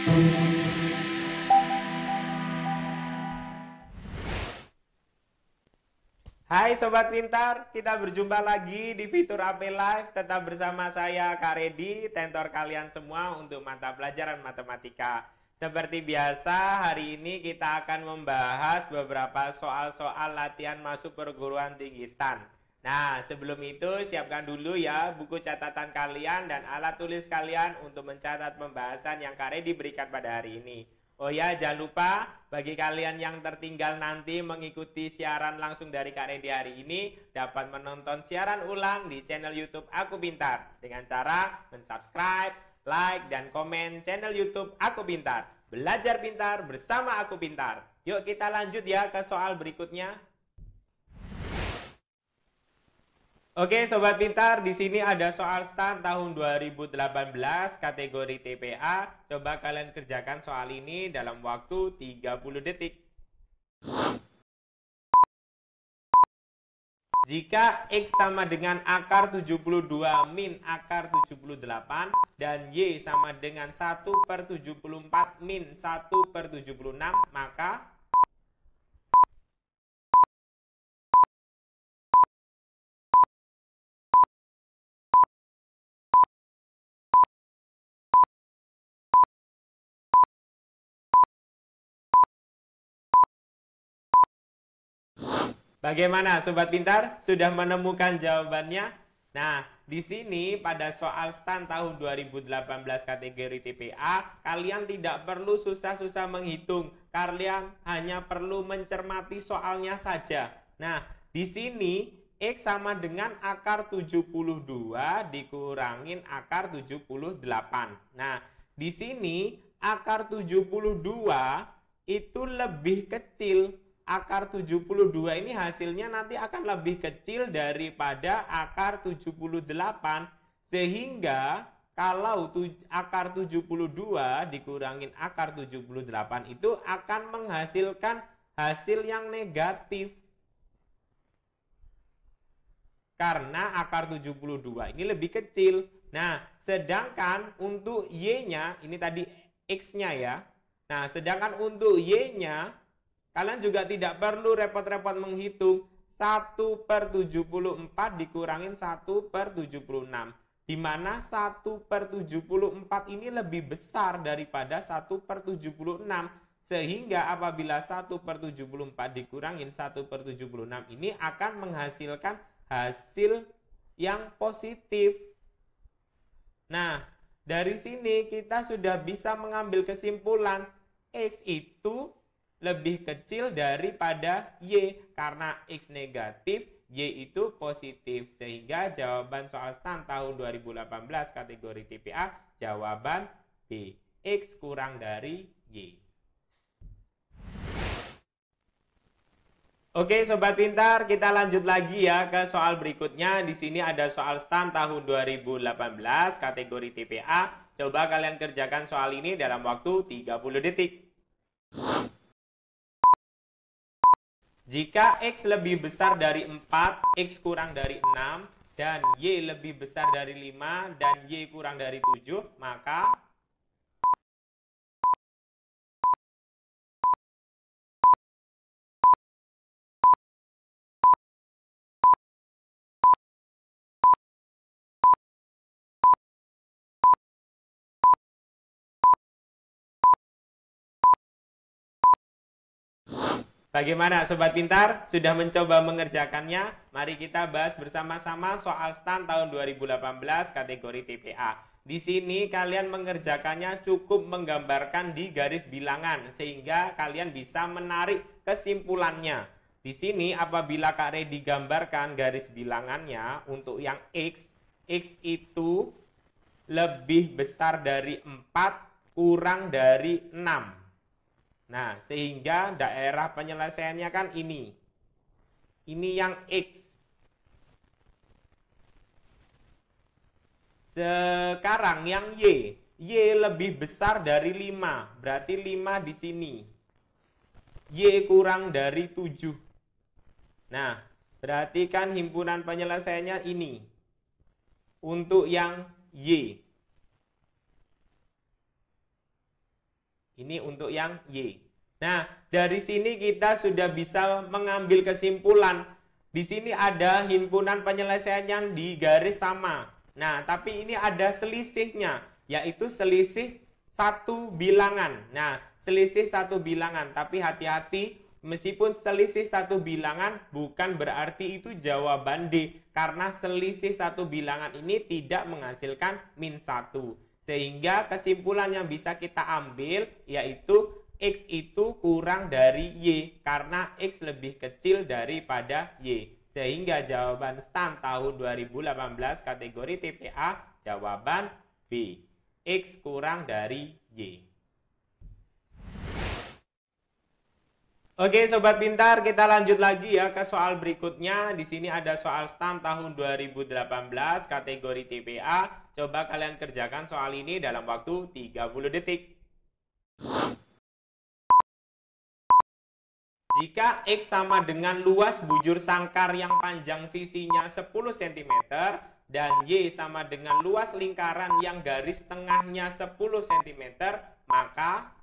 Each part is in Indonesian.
Hai Sobat Pintar, kita berjumpa lagi di fitur AP Live. Tetap bersama saya Kak Redi, tentor kalian semua untuk mata pelajaran matematika. Seperti biasa, hari ini kita akan membahas beberapa soal-soal latihan masuk perguruan tinggi STAN. Nah, sebelum itu siapkan dulu ya buku catatan kalian dan alat tulis kalian untuk mencatat pembahasan yang Kak Redi berikan pada hari ini. Oh ya, jangan lupa bagi kalian yang tertinggal nanti mengikuti siaran langsung dari Kak Redi hari ini dapat menonton siaran ulang di channel YouTube Aku Pintar dengan cara mensubscribe, like, dan komen channel YouTube Aku Pintar. Belajar pintar bersama Aku Pintar. Yuk kita lanjut ya ke soal berikutnya. Oke Sobat Pintar, di sini ada soal STAN tahun 2018 kategori TPA. Coba kalian kerjakan soal ini dalam waktu 30 detik. Jika X sama dengan akar 72 min akar 78 dan Y sama dengan 1/74 min 1/76, maka bagaimana Sobat Pintar? Sudah menemukan jawabannya? Nah, di sini pada soal STAN tahun 2018 kategori TPA, kalian tidak perlu susah-susah menghitung. Kalian hanya perlu mencermati soalnya saja. Nah, di sini X sama dengan akar 72 dikurangin akar 78. Nah, di sini akar 72 itu lebih kecil. Akar 72 ini hasilnya nanti akan lebih kecil daripada akar 78. Sehingga kalau akar 72 dikurangin akar 78 itu akan menghasilkan hasil yang negatif. Karena akar 72 ini lebih kecil. Nah, sedangkan untuk Y-nya, ini tadi X-nya ya. Nah, sedangkan untuk Y-nya, kalian juga tidak perlu repot-repot menghitung 1/74 dikurangin 1/76. Di mana 1/74 ini lebih besar daripada 1/76. Sehingga apabila 1/74 dikurangin 1/76 ini akan menghasilkan hasil yang positif. Nah, dari sini kita sudah bisa mengambil kesimpulan X itu lebih kecil daripada Y, karena X negatif, Y itu positif. Sehingga jawaban soal STAN tahun 2018 kategori TPA jawaban B, X kurang dari Y. Oke Sobat Pintar, kita lanjut lagi ya ke soal berikutnya. Di sini ada soal STAN tahun 2018 kategori TPA. Coba kalian kerjakan soal ini dalam waktu 30 detik. Jika X lebih besar dari 4, X kurang dari 6, dan Y lebih besar dari 5, dan Y kurang dari 7, maka bagaimana Sobat Pintar? Sudah mencoba mengerjakannya? Mari kita bahas bersama-sama soal STAN tahun 2018 kategori TPA. Di sini kalian mengerjakannya cukup menggambarkan di garis bilangan sehingga kalian bisa menarik kesimpulannya. Di sini apabila Kak Redi gambarkan garis bilangannya untuk yang X itu lebih besar dari 4 kurang dari 6. Nah, sehingga daerah penyelesaiannya kan ini. Ini yang X. Sekarang yang Y. Y lebih besar dari 5. Berarti 5 di sini. Y kurang dari 7. Nah, berarti kan himpunan penyelesaiannya ini. Untuk yang Y. Ini untuk yang Y. Nah, dari sini kita sudah bisa mengambil kesimpulan. Di sini ada himpunan penyelesaian di garis sama. Nah, tapi ini ada selisihnya, yaitu selisih satu bilangan. Nah, selisih satu bilangan, tapi hati-hati, meskipun selisih satu bilangan bukan berarti itu jawaban D, karena selisih satu bilangan ini tidak menghasilkan min 1. Sehingga kesimpulan yang bisa kita ambil yaitu X itu kurang dari Y, karena X lebih kecil daripada Y. Sehingga jawaban STAN tahun 2018 kategori TPA jawaban B. X kurang dari Y. Oke Sobat Pintar, kita lanjut lagi ya ke soal berikutnya. Di sini ada soal STAN tahun 2018 kategori TPA. Coba kalian kerjakan soal ini dalam waktu 30 detik. Jika X sama dengan luas bujur sangkar yang panjang sisinya 10 cm dan Y sama dengan luas lingkaran yang garis tengahnya 10 cm, maka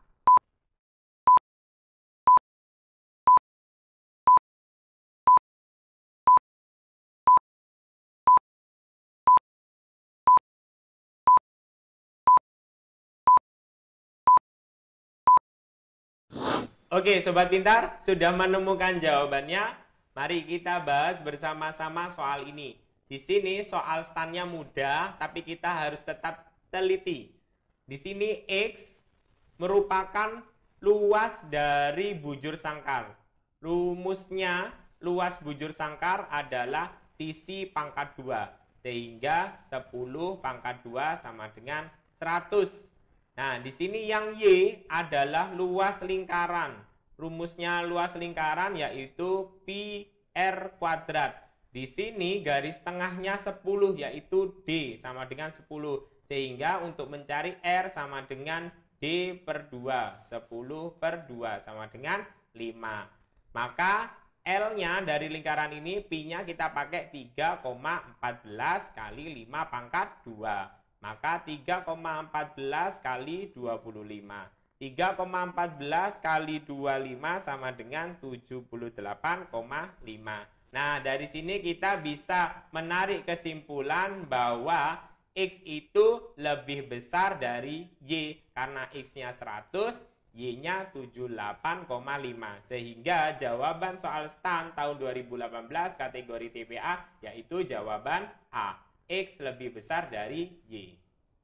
Oke, Sobat Pintar, sudah menemukan jawabannya? Mari kita bahas bersama-sama soal ini. Di sini soal STAN-nya mudah, tapi kita harus tetap teliti. Di sini X merupakan luas dari bujur sangkar. Rumusnya luas bujur sangkar adalah sisi pangkat 2. Sehingga 10 pangkat 2 sama dengan 100. Nah, di sini yang Y adalah luas lingkaran. Rumusnya luas lingkaran yaitu pi R kuadrat. Di sini garis tengahnya 10 yaitu D sama dengan 10. Sehingga untuk mencari R sama dengan D per 2. 10 per 2 sama dengan 5. Maka L-nya dari lingkaran ini, pi-nya kita pakai 3,14 kali 5 pangkat 2. Maka 3,14 kali 25. 3,14 kali 25 sama dengan 78,5. Nah, dari sini kita bisa menarik kesimpulan bahwa X itu lebih besar dari Y. Karena X-nya 100, Y-nya 78,5. Sehingga jawaban soal STAN tahun 2018 kategori TPA yaitu jawaban A. X lebih besar dari Y.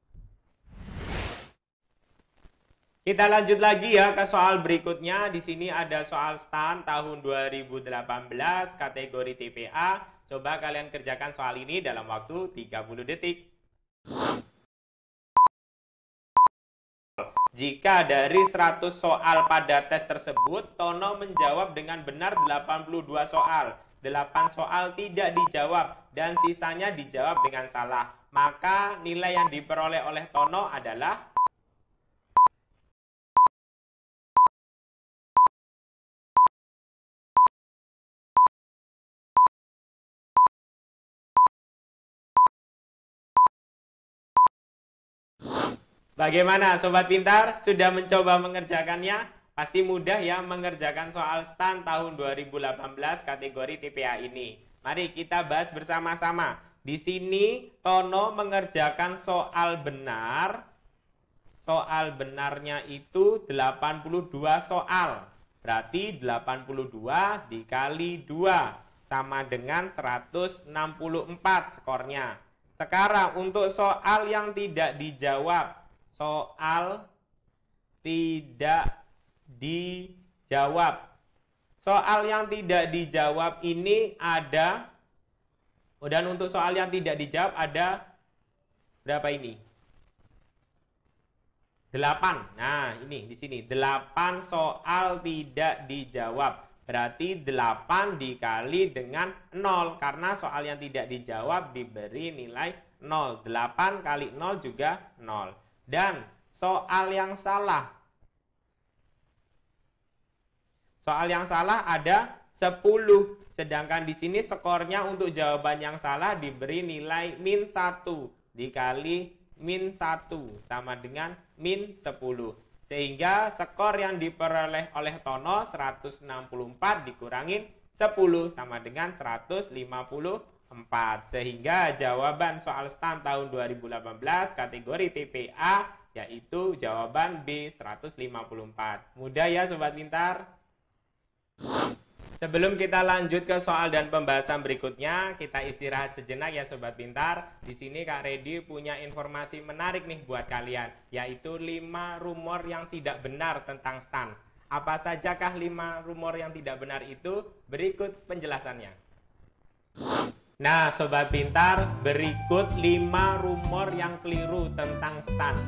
Kita lanjut lagi ya ke soal berikutnya. Di sini ada soal STAN tahun 2018 kategori TPA. Coba kalian kerjakan soal ini dalam waktu 30 detik. Jika dari 100 soal pada tes tersebut, Tono menjawab dengan benar 82 soal. 8 soal tidak dijawab dan sisanya dijawab dengan salah. Maka nilai yang diperoleh oleh Tono adalah Bagaimana Sobat Pintar? Sudah mencoba mengerjakannya? Pasti mudah ya mengerjakan soal STAN tahun 2018 kategori TPA ini. Mari kita bahas bersama-sama. Di sini Tono mengerjakan soal benar. Soal benarnya itu 82 soal. Berarti 82 dikali 2 sama dengan 164 skornya. Sekarang untuk soal yang tidak dijawab. Soal tidak dijawab. Soal yang tidak dijawab ini ada, dan untuk soal yang tidak dijawab ada berapa ini? 8. Nah, ini di sini 8 soal tidak dijawab. Berarti 8 dikali dengan 0 karena soal yang tidak dijawab diberi nilai 0. 8 kali 0 juga 0. Dan soal yang salah. Soal yang salah ada 10. Sedangkan di sini skornya untuk jawaban yang salah diberi nilai min 1 dikali min 1 sama dengan min 10. Sehingga skor yang diperoleh oleh Tono 164 dikurangin 10 sama dengan 154. Sehingga jawaban soal STAN tahun 2018 kategori TPA yaitu jawaban B 154. Mudah ya Sobat Pintar? Sebelum kita lanjut ke soal dan pembahasan berikutnya, kita istirahat sejenak ya Sobat Pintar. Di sini Kak Redi punya informasi menarik nih buat kalian, yaitu 5 rumor yang tidak benar tentang STAN. Apa sajakah 5 rumor yang tidak benar itu? Berikut penjelasannya. Nah Sobat Pintar, berikut 5 rumor yang keliru tentang STAN.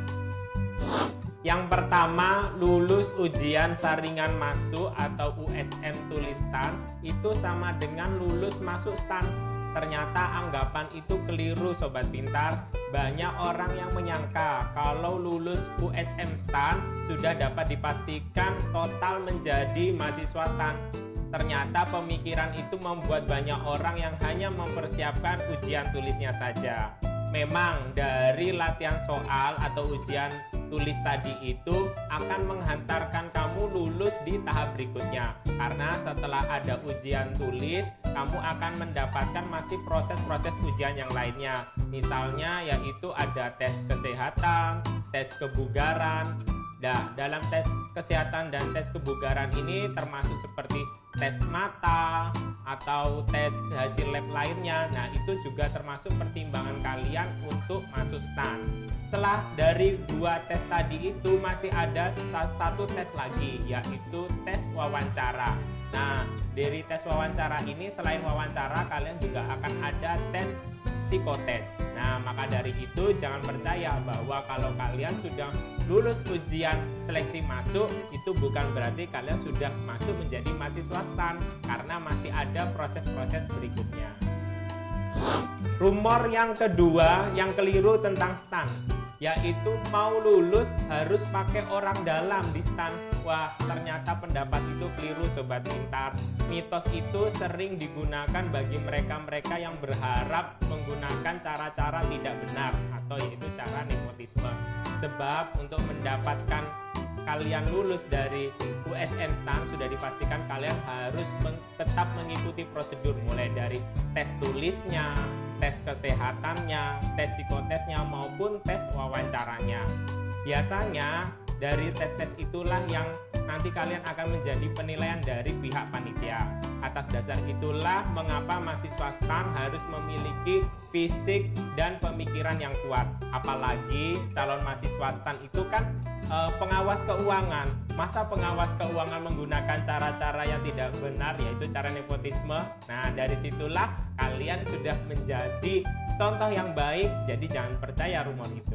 Yang pertama, lulus ujian saringan masuk atau USM tulis STAN itu sama dengan lulus masuk STAN. Ternyata anggapan itu keliru Sobat Pintar. Banyak orang yang menyangka kalau lulus USM STAN sudah dapat dipastikan total menjadi mahasiswa STAN. Ternyata pemikiran itu membuat banyak orang yang hanya mempersiapkan ujian tulisnya saja. Memang dari latihan soal atau ujian tulis tadi itu akan menghantarkan kamu lulus di tahap berikutnya. Karena setelah ada ujian tulis, kamu akan mendapatkan masih proses-proses ujian yang lainnya. Misalnya yaitu ada tes kesehatan, tes kebugaran. Nah, dalam tes kesehatan dan tes kebugaran ini termasuk seperti tes mata atau tes hasil lab lainnya. Nah, itu juga termasuk pertimbangan kalian untuk masuk STAN. Setelah dari 2 tes tadi itu masih ada satu tes lagi, yaitu tes wawancara. Nah, dari tes wawancara ini selain wawancara kalian juga akan ada tes psikotes. Nah, maka dari itu jangan percaya bahwa kalau kalian sudah lulus ujian seleksi masuk itu bukan berarti kalian sudah masuk menjadi mahasiswa STAN, karena masih ada proses-proses berikutnya. Rumor yang kedua yang keliru tentang STAN, yaitu mau lulus harus pakai orang dalam di STAN. Wah, ternyata pendapat itu keliru Sobat Pintar. Mitos itu sering digunakan bagi mereka-mereka yang berharap menggunakan cara-cara tidak benar atau yaitu cara nepotisme. Sebab untuk mendapatkan kalian lulus dari USM STAN sudah dipastikan kalian harus tetap mengikuti prosedur mulai dari tes tulisnya, tes kesehatannya, tes psikotesnya maupun tes wawancaranya. Biasanya dari tes-tes itulah yang nanti kalian akan menjadi penilaian dari pihak panitia. Atas dasar itulah mengapa mahasiswa STAN harus memiliki fisik dan pemikiran yang kuat. Apalagi calon mahasiswa STAN itu kan pengawas keuangan. Masa pengawas keuangan menggunakan cara-cara yang tidak benar, yaitu cara nepotisme? Nah, dari situlah kalian sudah menjadi contoh yang baik, jadi jangan percaya rumor itu.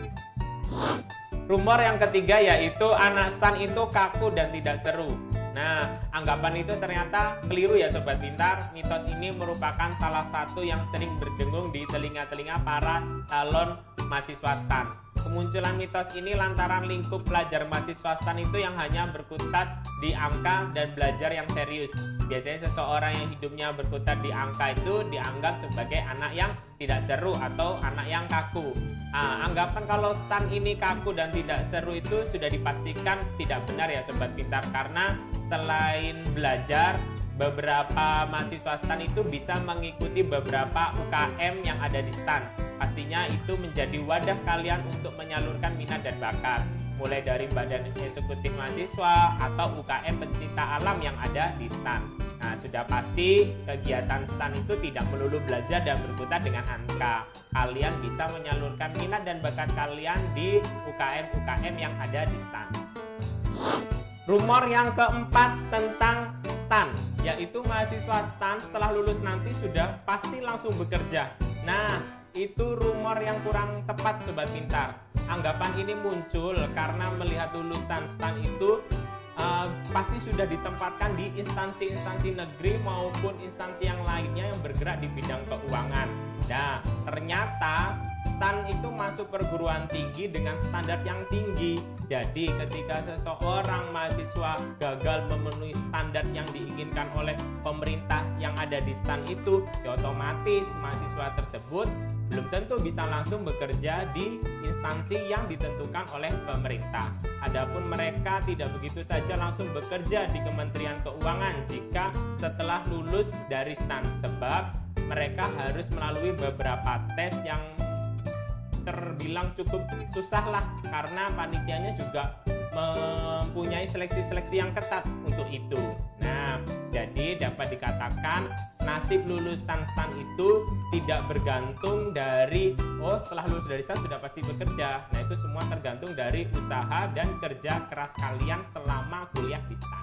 Rumor yang ketiga yaitu anak STAN itu kaku dan tidak seru. Nah, anggapan itu ternyata keliru ya Sobat Pintar. Mitos ini merupakan salah satu yang sering berdengung di telinga-telinga para calon mahasiswa STAN. Kemunculan mitos ini lantaran lingkup pelajar mahasiswa STAN itu yang hanya berkutat di angka dan belajar yang serius. Biasanya seseorang yang hidupnya berkutat di angka itu dianggap sebagai anak yang tidak seru atau anak yang kaku. Anggapan kalau STAN ini kaku dan tidak seru itu sudah dipastikan tidak benar ya Sobat Pintar, karena selain belajar, beberapa mahasiswa STAN itu bisa mengikuti beberapa UKM yang ada di STAN. Pastinya itu menjadi wadah kalian untuk menyalurkan minat dan bakat, mulai dari badan eksekutif mahasiswa atau UKM pencinta alam yang ada di STAN. Nah, sudah pasti kegiatan STAN itu tidak melulu belajar dan berkutat dengan angka. Kalian bisa menyalurkan minat dan bakat kalian di UKM-UKM yang ada di STAN. Rumor yang keempat tentang STAN, yaitu mahasiswa STAN setelah lulus nanti sudah pasti langsung bekerja. Nah, itu rumor yang kurang tepat Sobat Pintar. Anggapan ini muncul karena melihat lulusan STAN itu pasti sudah ditempatkan di instansi-instansi negeri maupun instansi yang lainnya yang bergerak di bidang keuangan. Nah, ternyata STAN itu masuk perguruan tinggi dengan standar yang tinggi. Jadi ketika seseorang mahasiswa gagal memenuhi standar yang diinginkan oleh pemerintah yang ada di STAN itu, ya otomatis mahasiswa tersebut belum tentu bisa langsung bekerja di instansi yang ditentukan oleh pemerintah. Adapun mereka tidak begitu saja langsung bekerja di Kementerian Keuangan jika setelah lulus dari STAN, sebab mereka harus melalui beberapa tes yang terbilang cukup susah lah, karena panitianya juga mempunyai seleksi-seleksi yang ketat untuk itu. Nah, jadi dapat dikatakan nasib lulus STAN itu tidak bergantung dari setelah lulus dari STAN sudah pasti bekerja. Nah, itu semua tergantung dari usaha dan kerja keras kalian selama kuliah di STAN.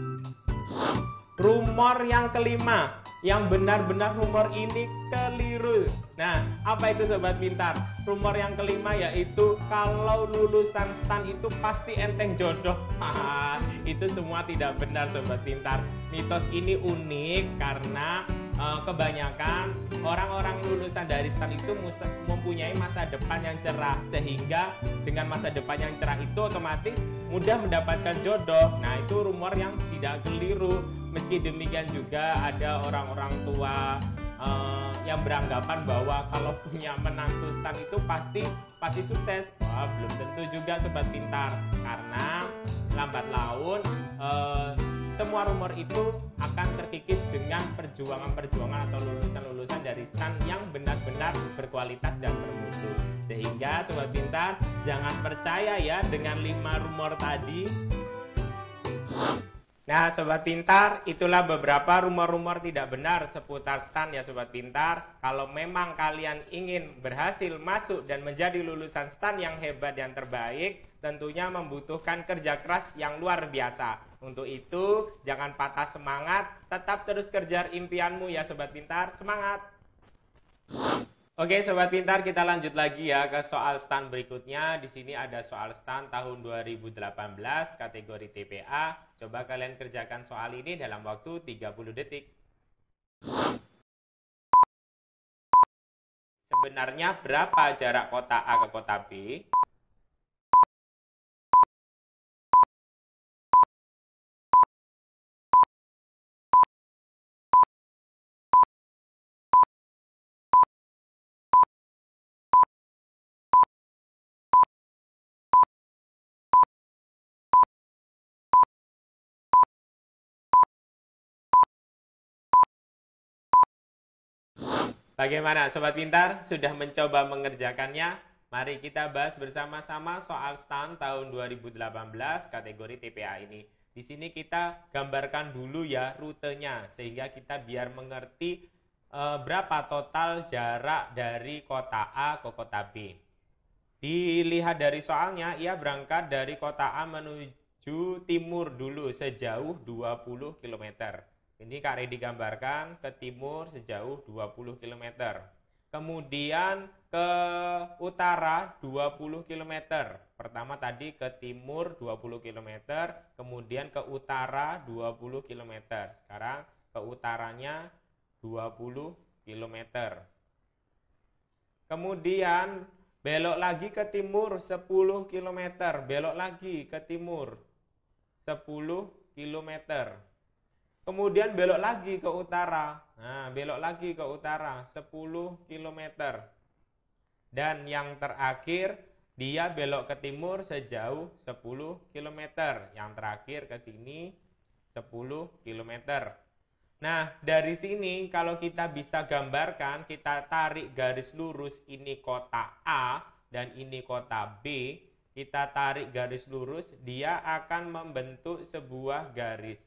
Rumor yang kelima, yang benar-benar rumor ini keliru. Nah, apa itu Sobat Pintar? Rumor yang kelima yaitu kalau lulusan STAN itu pasti enteng jodoh. Itu semua tidak benar Sobat Pintar. Mitos ini unik karena kebanyakan orang-orang lulusan dari STAN itu mempunyai masa depan yang cerah, sehingga dengan masa depan yang cerah itu otomatis mudah mendapatkan jodoh. Nah, itu rumor yang tidak keliru. Meski demikian juga ada orang-orang tua yang beranggapan bahwa kalau punya menantu STAN itu pasti sukses. Wah, belum tentu juga Sobat Pintar, karena lambat laun semua rumor itu akan terkikis dengan perjuangan-perjuangan atau lulusan-lulusan dari STAN yang benar-benar berkualitas dan bermutu. Sehingga Sobat Pintar jangan percaya ya dengan 5 rumor tadi. Nah Sobat Pintar, itulah beberapa rumor-rumor tidak benar seputar STAN ya Sobat Pintar. Kalau memang kalian ingin berhasil masuk dan menjadi lulusan STAN yang hebat dan terbaik, tentunya membutuhkan kerja keras yang luar biasa. Untuk itu, jangan patah semangat, tetap terus kejar impianmu ya Sobat Pintar. Semangat! Oke Sobat Pintar, kita lanjut lagi ya ke soal STAN berikutnya. Di sini ada soal STAN tahun 2018 kategori TPA. Coba kalian kerjakan soal ini dalam waktu 30 detik. Sebenarnya berapa jarak kota A ke kota B? Bagaimana Sobat Pintar? Sudah mencoba mengerjakannya? Mari kita bahas bersama-sama soal STAN tahun 2018 kategori TPA ini. Di sini kita gambarkan dulu ya rutenya, sehingga kita biar mengerti berapa total jarak dari kota A ke kota B. Dilihat dari soalnya, ia berangkat dari kota A menuju timur dulu sejauh 20 km. Ini Kak Redi gambarkan ke timur sejauh 20 km. Kemudian ke utara 20 km. Pertama tadi ke timur 20 km, kemudian ke utara 20 km. Sekarang ke utaranya 20 km. Kemudian belok lagi ke timur 10 km. Belok lagi ke timur 10 km. Kemudian belok lagi ke utara. Nah, belok lagi ke utara 10 km. Dan yang terakhir dia belok ke timur sejauh 10 km. Yang terakhir ke sini 10 km. Nah, dari sini kalau kita bisa gambarkan, kita tarik garis lurus, ini kota A dan ini kota B. Kita tarik garis lurus, dia akan membentuk sebuah garis.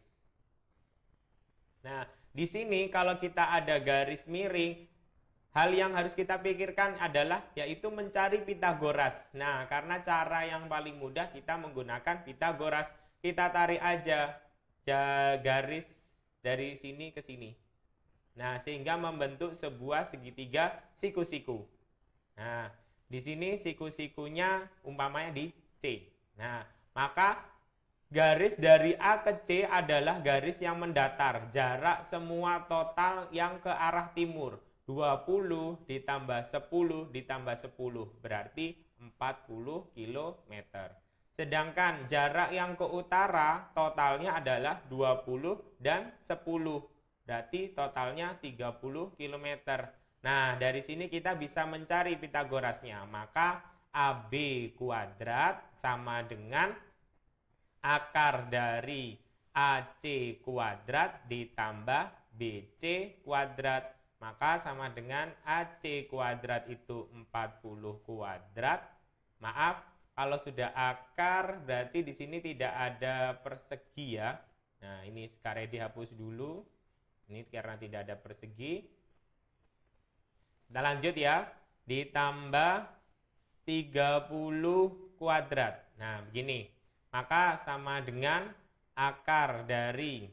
Nah, di sini kalau kita ada garis miring, hal yang harus kita pikirkan adalah yaitu mencari Pitagoras. Nah, karena cara yang paling mudah kita menggunakan Pitagoras. Kita tarik aja garis dari sini ke sini. Nah, sehingga membentuk sebuah segitiga siku-siku. Nah, di sini siku-sikunya umpamanya di C. Nah, maka garis dari A ke C adalah garis yang mendatar. Jarak semua total yang ke arah timur. 20 ditambah 10 ditambah 10. Berarti 40 km. Sedangkan jarak yang ke utara totalnya adalah 20 dan 10. Berarti totalnya 30 km. Nah, dari sini kita bisa mencari Pitagorasnya. Maka AB kuadrat sama dengan akar dari AC kuadrat ditambah BC kuadrat. Maka sama dengan AC kuadrat itu 40 kuadrat. Maaf, kalau sudah akar berarti di sini tidak ada persegi ya. Nah, ini sekarang dihapus dulu. Ini karena tidak ada persegi. Kita lanjut ya. Ditambah 30 kuadrat. Nah, begini. Maka sama dengan akar dari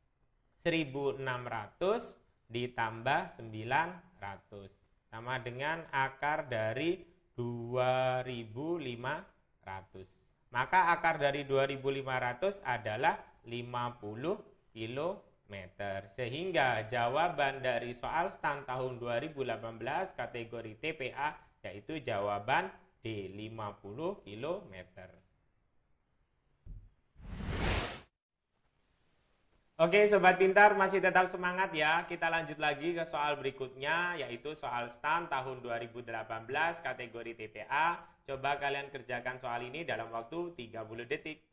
1600 ditambah 900. Sama dengan akar dari 2500. Maka akar dari 2500 adalah 50 km. Sehingga jawaban dari soal STAN tahun 2018 kategori TPA yaitu jawaban D, 50 km. Oke Sobat Pintar, masih tetap semangat ya. Kita lanjut lagi ke soal berikutnya, yaitu soal STAN tahun 2018 kategori TPA. Coba kalian kerjakan soal ini dalam waktu 30 detik.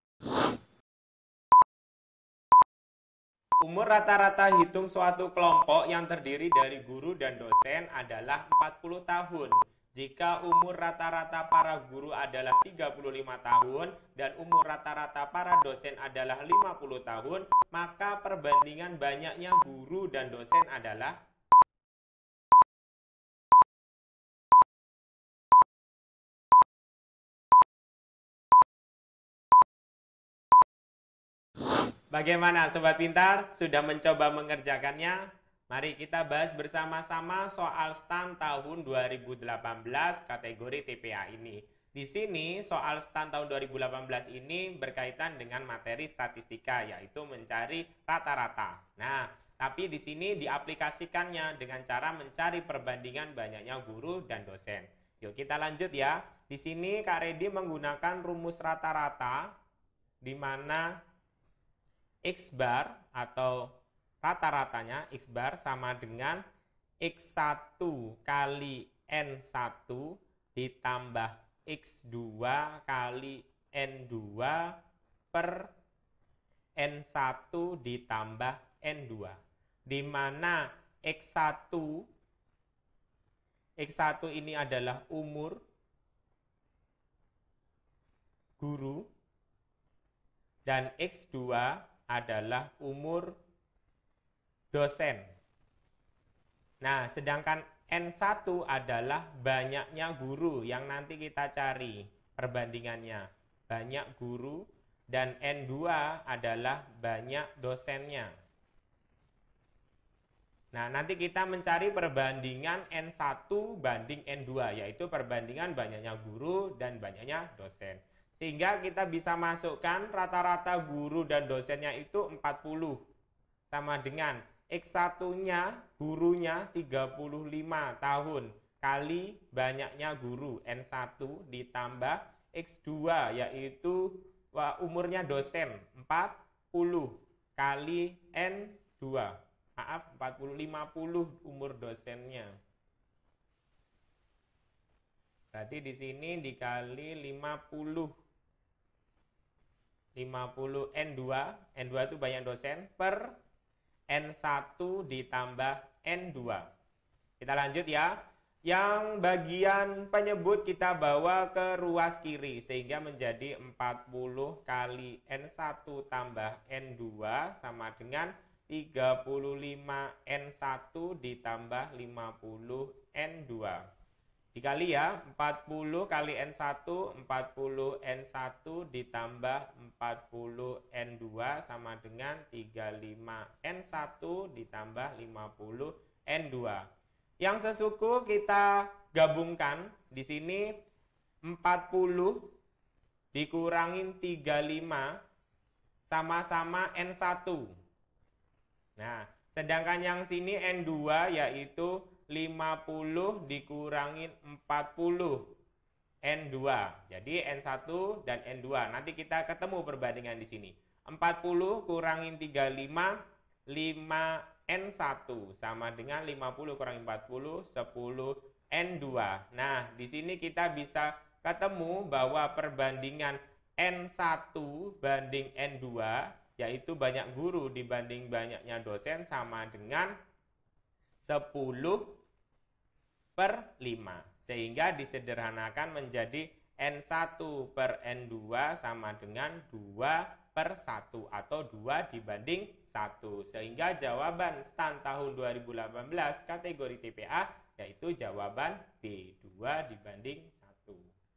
Umur rata-rata hitung suatu kelompok yang terdiri dari guru dan dosen adalah 40 tahun. Jika umur rata-rata para guru adalah 35 tahun dan umur rata-rata para dosen adalah 50 tahun, maka perbandingan banyaknya guru dan dosen adalah bagaimana Sobat Pintar? Sudah mencoba mengerjakannya? Mari kita bahas bersama-sama soal STAN tahun 2018 kategori TPA ini. Di sini soal STAN tahun 2018 ini berkaitan dengan materi statistika, yaitu mencari rata-rata. Nah, tapi di sini diaplikasikannya dengan cara mencari perbandingan banyaknya guru dan dosen. Yuk kita lanjut ya. Di sini Kak Redi menggunakan rumus rata-rata di mana X bar atau rata-ratanya X bar sama dengan X1 kali N1 ditambah X2 kali N2 per N1 ditambah N2. Di mana X1 ini adalah umur guru dan X2 adalah umur dosen. Nah, sedangkan N1 adalah banyaknya guru yang nanti kita cari perbandingannya. Banyak guru dan N2 adalah banyak dosennya. Nah, nanti kita mencari perbandingan N1 banding N2, yaitu perbandingan banyaknya guru dan banyaknya dosen. Sehingga kita bisa masukkan rata-rata guru dan dosennya itu 40. Sama dengan X1-nya, gurunya 35 tahun, kali banyaknya guru, N1 ditambah X2, yaitu umurnya dosen, 40 kali N2. Maaf, 40-50 umur dosennya. Berarti di sini dikali 50 N2 itu banyak dosen per N1 ditambah N2. Kita lanjut ya. Yang bagian penyebut kita bawa ke ruas kiri sehingga menjadi 40 kali N1 tambah N2 sama dengan 35 N1 ditambah 50 N2. Dikali ya, 40 kali N1, 40 N1 ditambah 40 N2 sama dengan 35 N1 ditambah 50 N2. Yang sesuku kita gabungkan, di sini 40 dikurangin 35 sama-sama N1. Nah, sedangkan yang sini N2 yaitu 50 dikurangin 40 N2. Jadi N1 dan N2. Nanti kita ketemu perbandingan di sini. 40 kurangin 35 5N1 sama dengan 50 kurangi 40, 10N2. Nah, di sini kita bisa ketemu bahwa perbandingan N1 banding N2, yaitu banyak guru dibanding banyaknya dosen, sama dengan 10/5. Sehingga disederhanakan menjadi N1 per N2 sama dengan 2/1 atau 2 dibanding 1. Sehingga jawaban STAN tahun 2018 kategori TPA yaitu jawaban B, 2 dibanding 1.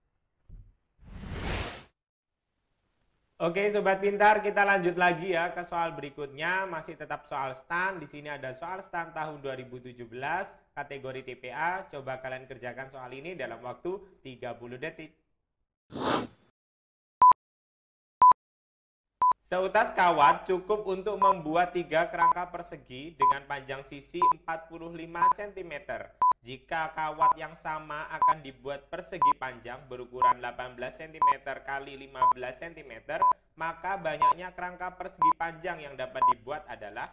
Oke Sobat Pintar, kita lanjut lagi ya ke soal berikutnya. Masih tetap soal STAN. Di sini ada soal STAN tahun 2017 kategori TPA. Coba kalian kerjakan soal ini dalam waktu 30 detik. Seutas kawat cukup untuk membuat 3 kerangka persegi dengan panjang sisi 45 cm. Jika kawat yang sama akan dibuat persegi panjang berukuran 18 cm x 15 cm, maka banyaknya kerangka persegi panjang yang dapat dibuat adalah.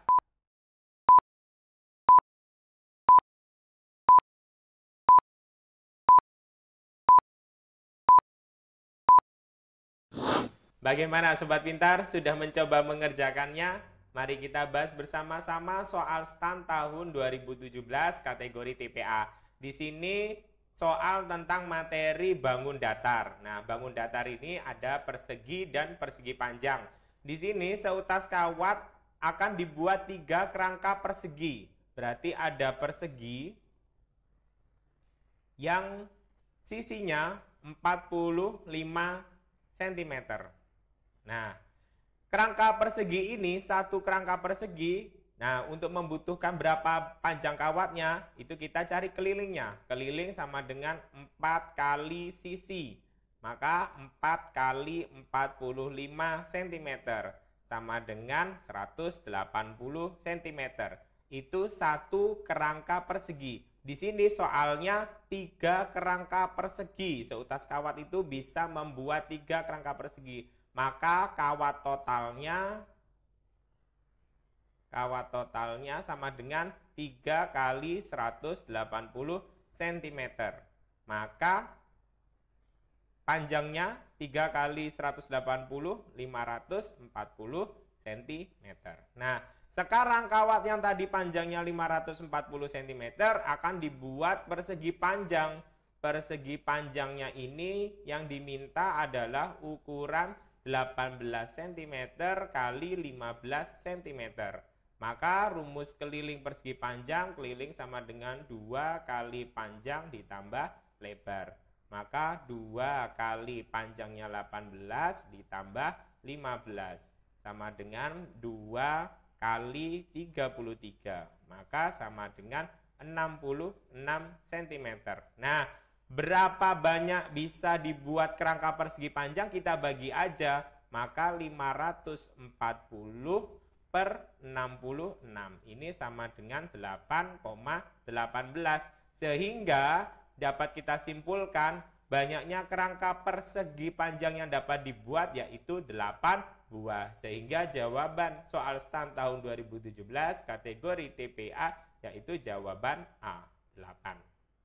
Bagaimana Sobat Pintar? Sudah mencoba mengerjakannya? Mari kita bahas bersama-sama soal STAN tahun 2017 kategori TPA. Di sini soal tentang materi bangun datar. Nah, bangun datar ini ada persegi dan persegi panjang. Di sini seutas kawat akan dibuat 3 kerangka persegi. Berarti ada persegi yang sisinya 45 cm. Nah, kerangka persegi ini, satu kerangka persegi, nah untuk membutuhkan berapa panjang kawatnya, itu kita cari kelilingnya. Keliling sama dengan 4 kali sisi. Maka 4 kali 45 cm sama dengan 180 cm. Itu satu kerangka persegi. Di sini soalnya 3 kerangka persegi. Seutas kawat itu bisa membuat 3 kerangka persegi. Maka kawat totalnya sama dengan 3 kali 180 cm. Maka panjangnya 3 kali 180, 540 cm. Nah, sekarang kawat yang tadi panjangnya 540 cm akan dibuat persegi panjang. Persegi panjangnya ini yang diminta adalah ukuran 18 cm kali 15 cm. Maka rumus keliling persegi panjang, keliling sama dengan 2 kali panjang ditambah lebar. Maka 2 kali panjangnya 18 ditambah 15 sama dengan 2 kali 33. Maka sama dengan 66 cm. Nah, berapa banyak bisa dibuat kerangka persegi panjang kita bagi aja, maka 540 per 66 ini sama dengan 8,18, sehingga dapat kita simpulkan banyaknya kerangka persegi panjang yang dapat dibuat yaitu 8 buah, sehingga jawaban soal STAN tahun 2017 kategori TPA yaitu jawaban A, 8.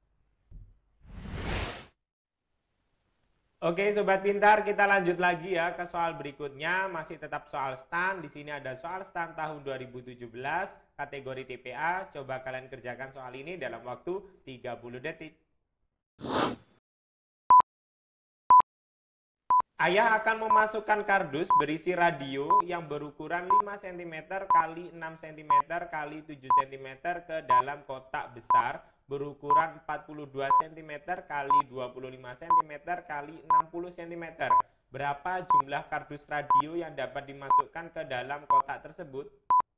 Oke Sobat Pintar, kita lanjut lagi ya ke soal berikutnya. Masih tetap soal STAN. Di sini ada soal STAN tahun 2017 kategori TPA. Coba kalian kerjakan soal ini dalam waktu 30 detik. Ayah akan memasukkan kardus berisi radio yang berukuran 5 cm x 6 cm x 7 cm ke dalam kotak besar berukuran 42 cm x 25 cm x 60 cm. Berapa jumlah kardus radio yang dapat dimasukkan ke dalam kotak tersebut?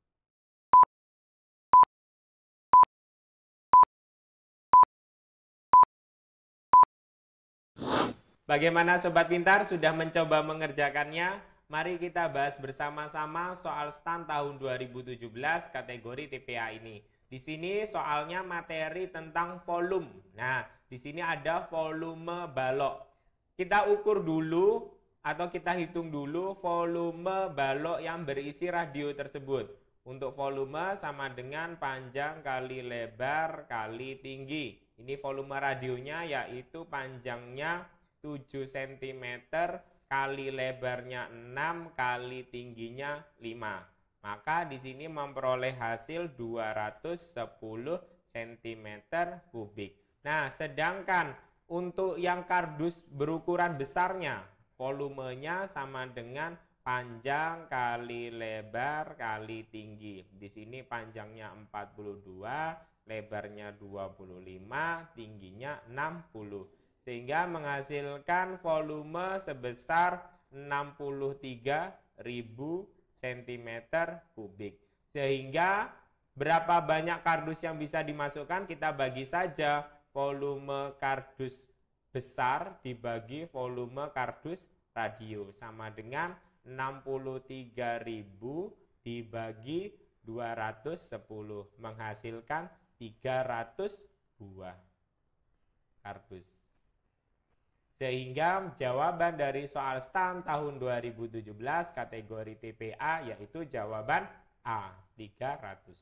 Bagaimana Sobat Pintar, sudah mencoba mengerjakannya? Mari kita bahas bersama-sama soal STAN tahun 2017 kategori TPA ini. Di sini soalnya materi tentang volume. Nah, di sini ada volume balok. Kita ukur dulu atau kita hitung dulu volume balok yang berisi radio tersebut. Untuk volume sama dengan panjang kali lebar kali tinggi. Ini volume radionya yaitu panjangnya 7 cm kali lebarnya 6 kali tingginya 5. Maka di sini memperoleh hasil 210 cm kubik. Nah, sedangkan untuk yang kardus berukuran besarnya, volumenya sama dengan panjang kali lebar kali tinggi. Di sini panjangnya 42, lebarnya 25, tingginya 60. Sehingga menghasilkan volume sebesar 63.000 cm kubik. Sehingga berapa banyak kardus yang bisa dimasukkan, kita bagi saja volume kardus besar dibagi volume kardus radio. Sama dengan 63.000 dibagi 210. Menghasilkan 300 buah kardus. Sehingga jawaban dari soal STAN tahun 2017 kategori TPA yaitu jawaban A, 300.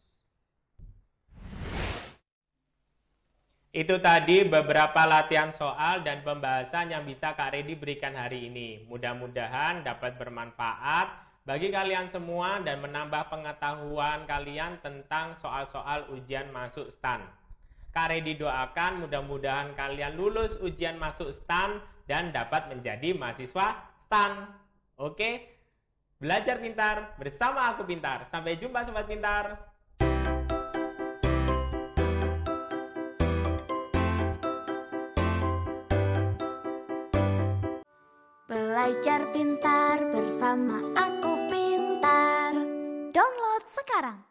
Itu tadi beberapa latihan soal dan pembahasan yang bisa Kak Redi berikan hari ini. Mudah-mudahan dapat bermanfaat bagi kalian semua dan menambah pengetahuan kalian tentang soal-soal ujian masuk STAN. Kak Redi doakan mudah-mudahan kalian lulus ujian masuk STAN dan dapat menjadi mahasiswa STAN. Oke? Belajar pintar bersama aku pintar. Sampai jumpa Sobat Pintar. Belajar pintar bersama aku pintar. Download sekarang.